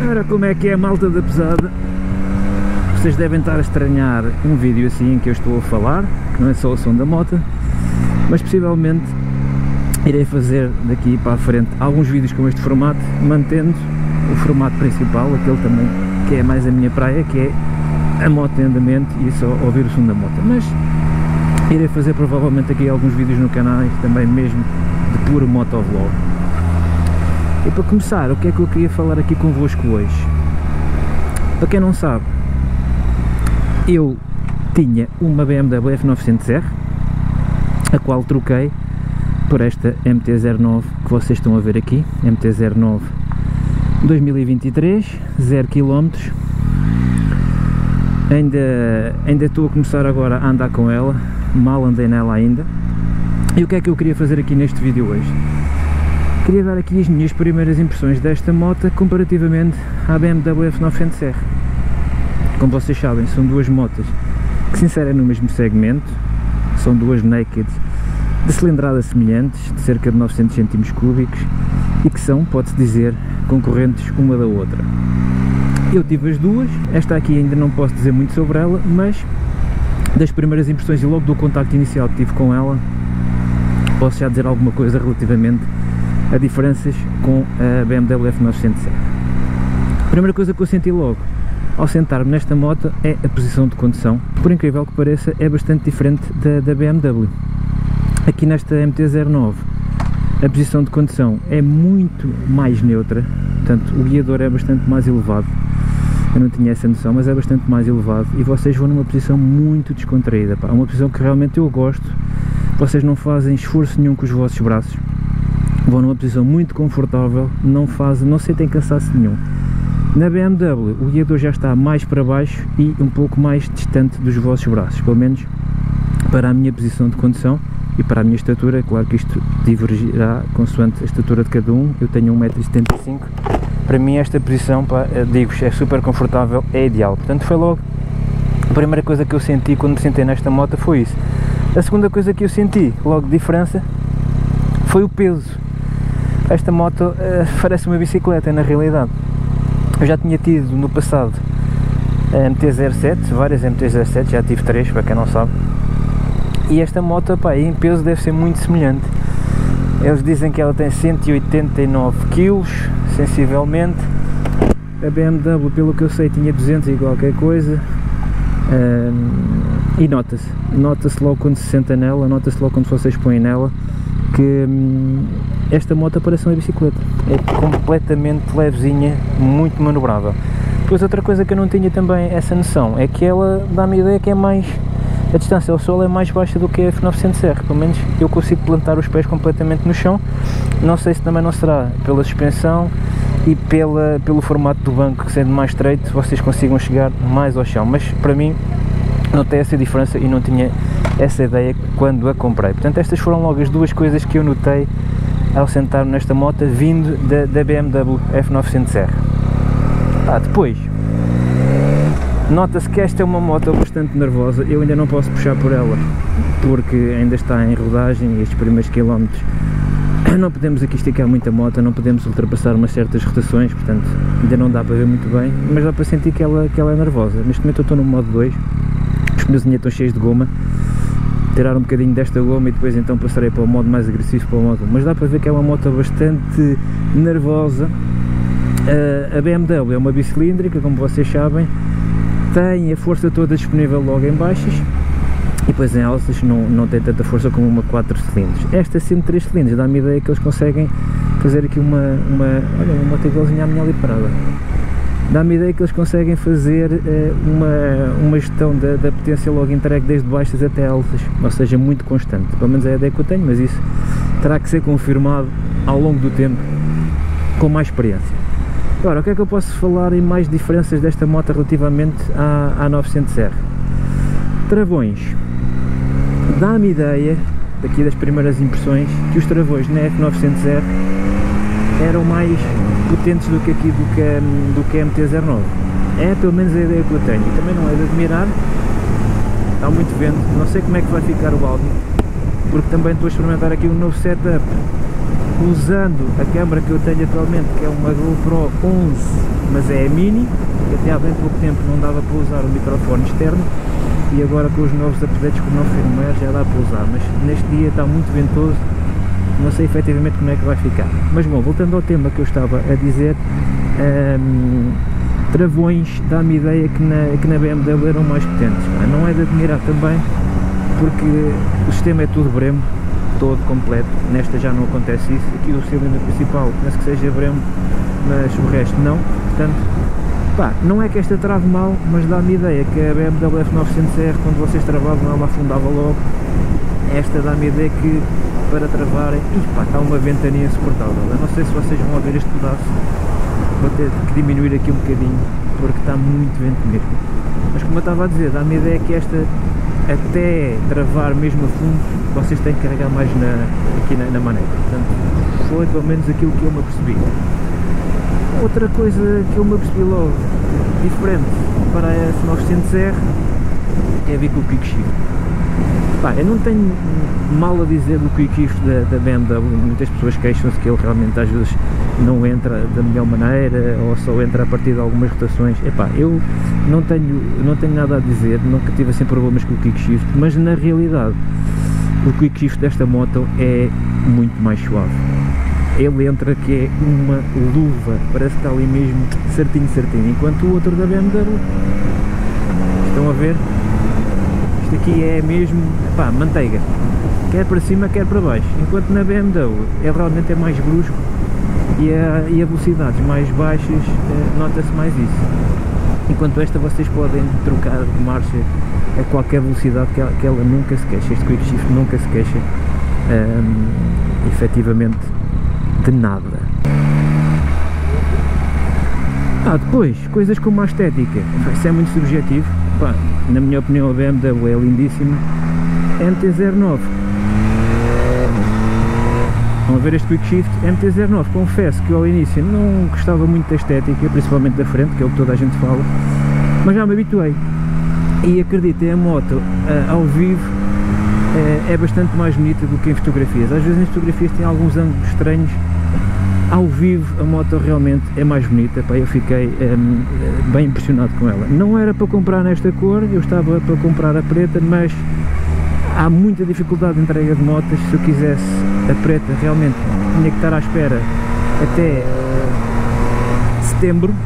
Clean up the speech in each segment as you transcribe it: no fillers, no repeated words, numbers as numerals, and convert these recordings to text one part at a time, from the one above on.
Ora, como é que é a malta da pesada? Vocês devem estar a estranhar um vídeo assim em que eu estou a falar, que não é só o som da moto, mas possivelmente irei fazer daqui para a frente alguns vídeos com este formato, mantendo o formato principal, aquele também que é mais a minha praia, que é a moto em andamento e só ouvir o som da moto. Mas irei fazer provavelmente aqui alguns vídeos no canal, também mesmo de puro motovlog. E para começar, o que é que eu queria falar aqui convosco hoje? Para quem não sabe, eu tinha uma BMW F900R, a qual troquei por esta MT-09 que vocês estão a ver aqui, MT-09 2023, 0 km. Ainda estou a começar agora a andar com ela, mal andei nela ainda. E o que é que eu queria fazer aqui neste vídeo hoje? Queria dar aqui as minhas primeiras impressões desta moto comparativamente à BMW F900R. Como vocês sabem, são duas motos que se inserem no mesmo segmento, são duas naked de cilindrada semelhantes, de cerca de 900 cm3, e que são, pode-se dizer, concorrentes uma da outra. Eu tive as duas, esta aqui ainda não posso dizer muito sobre ela, mas das primeiras impressões e logo do contacto inicial que tive com ela, posso já dizer alguma coisa relativamente a diferenças com a BMW F900R. A primeira coisa que eu senti logo ao sentar-me nesta moto é a posição de condução. Por incrível que pareça, é bastante diferente da BMW. Aqui nesta MT-09 a posição de condução é muito mais neutra, portanto o guiador é bastante mais elevado. Eu não tinha essa noção, mas é bastante mais elevado e vocês vão numa posição muito descontraída, pá. Uma posição que realmente eu gosto. Vocês não fazem esforço nenhum com os vossos braços, vão numa posição muito confortável, não sentem cansaço nenhum. Na BMW o guiador já está mais para baixo e um pouco mais distante dos vossos braços, pelo menos para a minha posição de condução e para a minha estatura. Claro que isto divergirá consoante a estatura de cada um. Eu tenho 1,75 m, para mim esta posição, pá, digo-vos, é super confortável, é ideal. Portanto foi logo a primeira coisa que eu senti quando me sentei nesta moto, foi isso. A segunda coisa que eu senti logo de diferença foi o peso. Esta moto parece uma bicicleta na realidade. Eu já tinha tido no passado a MT-07, várias MT-07, já tive 3 para quem não sabe, e esta moto, pá, em peso deve ser muito semelhante. Eles dizem que ela tem 189 kg, sensivelmente. A BMW, pelo que eu sei, tinha 200 e qualquer coisa. E nota-se logo quando se senta nela, nota-se logo quando vocês põem nela, que esta moto parece uma bicicleta. É completamente levezinha, muito manobrável. Depois outra coisa que eu não tinha também essa noção, é que ela dá-me a ideia que é mais... A distância ao solo é mais baixa do que a F900R, pelo menos eu consigo plantar os pés completamente no chão. Não sei se também não será pela suspensão e pelo formato do banco, que sendo mais estreito, vocês consigam chegar mais ao chão, mas para mim notei essa diferença e não tinha essa ideia quando a comprei. Portanto, estas foram logo as duas coisas que eu notei ao sentar-me nesta moto vindo da BMW F900R. Depois, nota-se que esta é uma moto bastante nervosa. Eu ainda não posso puxar por ela porque ainda está em rodagem e estes primeiros quilómetros não podemos aqui esticar muito a moto, não podemos ultrapassar umas certas rotações, portanto ainda não dá para ver muito bem, mas dá para sentir que ela é nervosa. Neste momento eu estou no modo 2, os pneus estão cheios de goma, tirar um bocadinho desta goma e depois então passarei para o modo mais agressivo, para o modo 1, mas dá para ver que é uma moto bastante nervosa. A BMW é uma bicilíndrica, como vocês sabem, tem a força toda disponível logo em baixas e depois em alças não tem tanta força como uma 4 cilindros. Esta sendo 3 cilindros dá-me a ideia que eles conseguem fazer aqui olha, uma moto igualzinha à minha ali parada. Dá-me a ideia que eles conseguem fazer uma gestão da potência logo entregue desde baixas até altas, ou seja, muito constante. Pelo menos é a ideia que eu tenho, mas isso terá que ser confirmado ao longo do tempo com mais experiência. Agora, o que é que eu posso falar em mais diferenças desta moto relativamente à 900R? Travões. Dá-me ideia, daqui das primeiras impressões, que os travões na F900R eram mais potentes do que aqui do que a MT-09. É pelo menos a ideia que eu tenho. E também não é de admirar, está muito vento, não sei como é que vai ficar o áudio, porque também estou a experimentar aqui um novo setup usando a câmera que eu tenho atualmente, que é uma GoPro 11, mas é a mini, que até há bem pouco tempo não dava para usar o microfone externo, e agora com os novos updates com o novo firmware já dá para usar, mas neste dia está muito ventoso, não sei efetivamente como é que vai ficar. Mas bom, voltando ao tema que eu estava a dizer, travões, dá-me ideia que na BMW eram mais potentes. Não é de admirar também, porque o sistema é tudo Brembo, todo completo. Nesta já não acontece isso. Aqui o cilindro principal penso que seja Brembo, mas o resto não. Portanto, pá, não é que esta trave mal, mas dá-me ideia que a BMW F900R, quando vocês travavam, ela afundava logo. Esta dá-me ideia que para travarem, pá, está uma ventania insuportável. Eu não sei se vocês vão ouvir este pedaço, vou ter que diminuir aqui um bocadinho, porque está muito vento mesmo. Mas como eu estava a dizer, dá-me ideia que esta, até travar mesmo a fundo, vocês têm que carregar mais aqui na maneta. Portanto, foi pelo menos aquilo que eu me apercebi. Outra coisa que eu me apercebi logo, diferente para a F900R, é vir com o Quick Shift. Pá, eu não tenho mal a dizer do Quick Shift da BMW, muitas pessoas queixam-se que ele realmente às vezes não entra da melhor maneira, ou só entra a partir de algumas rotações. Epá, eu não tenho nada a dizer, nunca tive assim problemas com o Quick Shift, mas na realidade o Quick Shift desta moto é muito mais suave. Ele entra que é uma luva, parece que está ali mesmo certinho, enquanto o outro da BMW, estão a ver? Isto aqui é mesmo, pá, manteiga, quer para cima, quer para baixo, enquanto na BMW realmente é mais brusco e a velocidades mais baixas nota-se mais isso, enquanto esta vocês podem trocar de marcha a qualquer velocidade que ela nunca se queixa, este Quick Shift nunca se queixa efetivamente de nada. Depois, coisas como a estética, isso é muito subjetivo. Pá, na minha opinião a BMW é lindíssima. MT-09, vão ver este Quick Shift. MT-09, confesso que eu ao início não gostava muito da estética, principalmente da frente, que é o que toda a gente fala, mas já me habituei, e acreditem, a moto ao vivo é bastante mais bonita do que em fotografias. Às vezes em fotografias tem alguns ângulos estranhos, ao vivo a moto realmente é mais bonita. Pá, eu fiquei bem impressionado com ela. Não era para comprar nesta cor, eu estava para comprar a preta, mas há muita dificuldade de entrega de motas. Se eu quisesse a preta realmente tinha que estar à espera até setembro.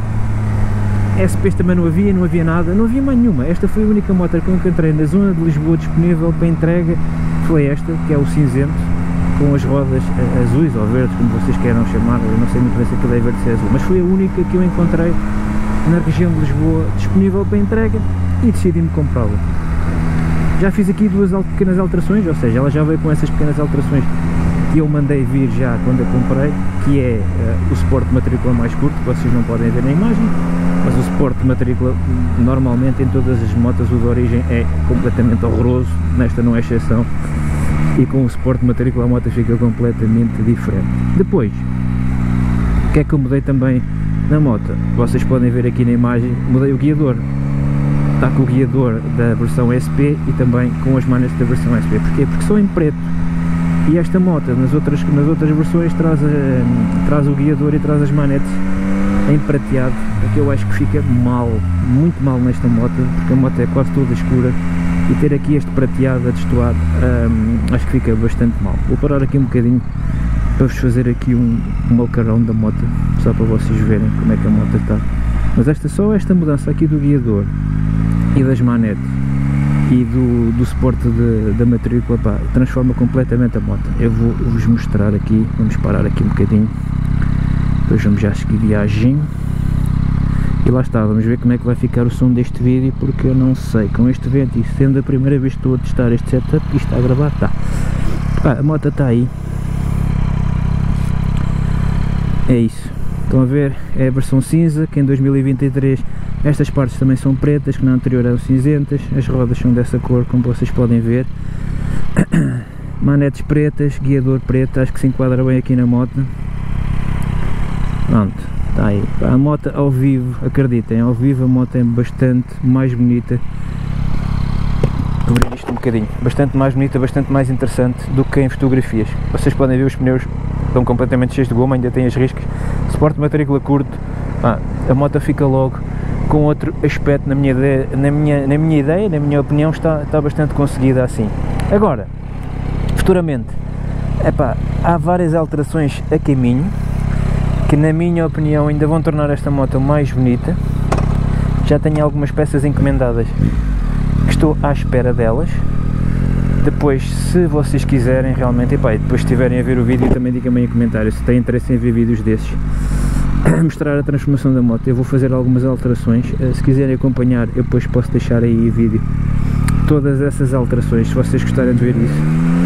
SPs também não havia nada, não havia mais nenhuma. Esta foi a única moto que eu encontrei na zona de Lisboa disponível para entrega, foi esta, que é o cinzento, com as rodas azuis ou verdes, como vocês queiram chamar. Eu não sei muito bem se aquilo é verde ou se é azul, mas foi a única que eu encontrei na região de Lisboa disponível para entrega e decidi-me comprá-la. Já fiz aqui duas pequenas alterações, ou seja, ela já veio com essas pequenas alterações que eu mandei vir já quando a comprei, que é o suporte de matrícula mais curto, que vocês não podem ver na imagem, mas o suporte de matrícula normalmente em todas as motas o de origem é completamente horroroso, nesta não é exceção, e com o suporte de matrícula a moto fica completamente diferente. Depois, o que é que eu mudei também na moto? Vocês podem ver aqui na imagem, mudei o guiador. Está com o guiador da versão SP e também com as manetes da versão SP. Porquê? Porque são em preto. E esta moto, nas outras versões, traz o guiador e traz as manetes em prateado, que eu acho que fica mal, muito mal nesta moto, porque a moto é quase toda escura, e ter aqui este prateado a destoar, acho que fica bastante mal. Vou parar aqui um bocadinho para vos fazer aqui um walk-around da moto, só para vocês verem como é que a moto está. Mas só esta mudança aqui do guiador e das manetes e do suporte da matrícula, pá, transforma completamente a moto. Eu vou-vos mostrar aqui, vamos parar aqui um bocadinho, depois vamos já seguir viagem. E lá está, vamos ver como é que vai ficar o som deste vídeo, porque eu não sei, com este vento e sendo a primeira vez que estou a testar este setup, isto está a gravar, está. A moto está aí. É isso. Estão a ver? É a versão cinza, que em 2023 estas partes também são pretas, que na anterior eram cinzentas. As rodas são dessa cor, como vocês podem ver. Manetes pretas, guiador preto, acho que se enquadra bem aqui na moto. Pronto, está aí. A moto ao vivo, acreditem, ao vivo a moto é bastante mais bonita. cobrir isto um bocadinho. Bastante mais bonita, bastante mais interessante do que em fotografias. Vocês podem ver os pneus estão completamente cheios de goma, ainda tem as riscas. Suporte de matrícula curto, a moto fica logo com outro aspecto, na minha ideia, na minha opinião, está bastante conseguida assim. Agora, futuramente, há várias alterações a caminho, que na minha opinião ainda vão tornar esta moto mais bonita. Já tenho algumas peças encomendadas, que estou à espera delas. Depois, se vocês quiserem realmente, depois estiverem a ver o vídeo, também digam-me em comentários se têm interesse em ver vídeos desses, mostrar a transformação da moto. Eu vou fazer algumas alterações, se quiserem acompanhar eu depois posso deixar aí o vídeo, todas essas alterações, se vocês gostarem de ver isso.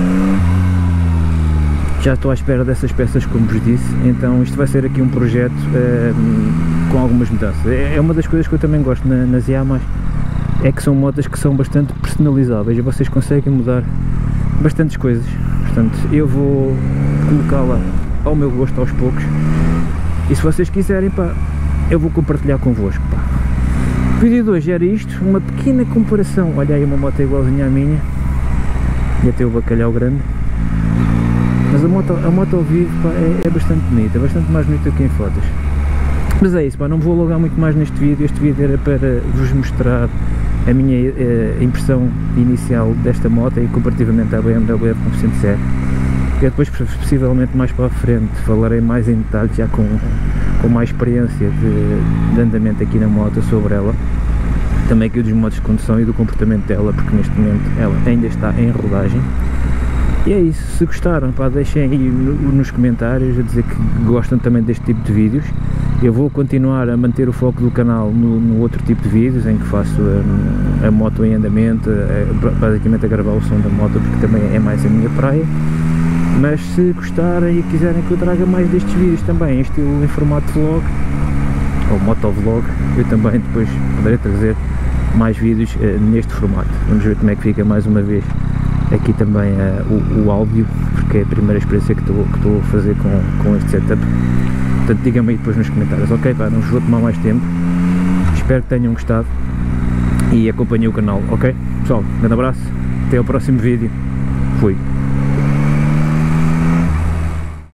Já estou à espera dessas peças, como vos disse, então isto vai ser aqui um projeto com algumas mudanças. É uma das coisas que eu também gosto nas Yamaha, é que são motas que são bastante personalizáveis e vocês conseguem mudar bastantes coisas. Portanto, eu vou colocá-la ao meu gosto aos poucos, e se vocês quiserem, eu vou compartilhar convosco. O vídeo de hoje era isto, uma pequena comparação. Olha aí, uma moto igualzinha à minha, e até o bacalhau grande, mas a moto ao vivo é bastante bonita, bastante mais bonita que em fotos. Mas é isso, não me vou alongar muito mais neste vídeo. Este vídeo era para vos mostrar a minha impressão inicial desta moto e comparativamente à BMW F107. Eu depois, possivelmente mais para a frente, falarei mais em detalhe, já com mais experiência de andamento aqui na moto, sobre ela. Também aqui dos modos de condução e do comportamento dela, porque neste momento ela ainda está em rodagem. E é isso, se gostaram, deixem aí nos comentários a dizer que gostam também deste tipo de vídeos. Eu vou continuar a manter o foco do canal no outro tipo de vídeos, em que faço a moto em andamento, basicamente a gravar o som da moto, porque também é mais a minha praia. Mas se gostarem e quiserem que eu traga mais destes vídeos também, em estilo em formato vlog, ou motovlog, eu também depois poderei trazer mais vídeos neste formato. Vamos ver como é que fica mais uma vez aqui também o áudio, porque é a primeira experiência que estou a fazer com este setup. Portanto, digam-me aí depois nos comentários. Ok, não vos vou tomar mais tempo, espero que tenham gostado e acompanhem o canal, ok? Pessoal, um grande abraço, até ao próximo vídeo, fui!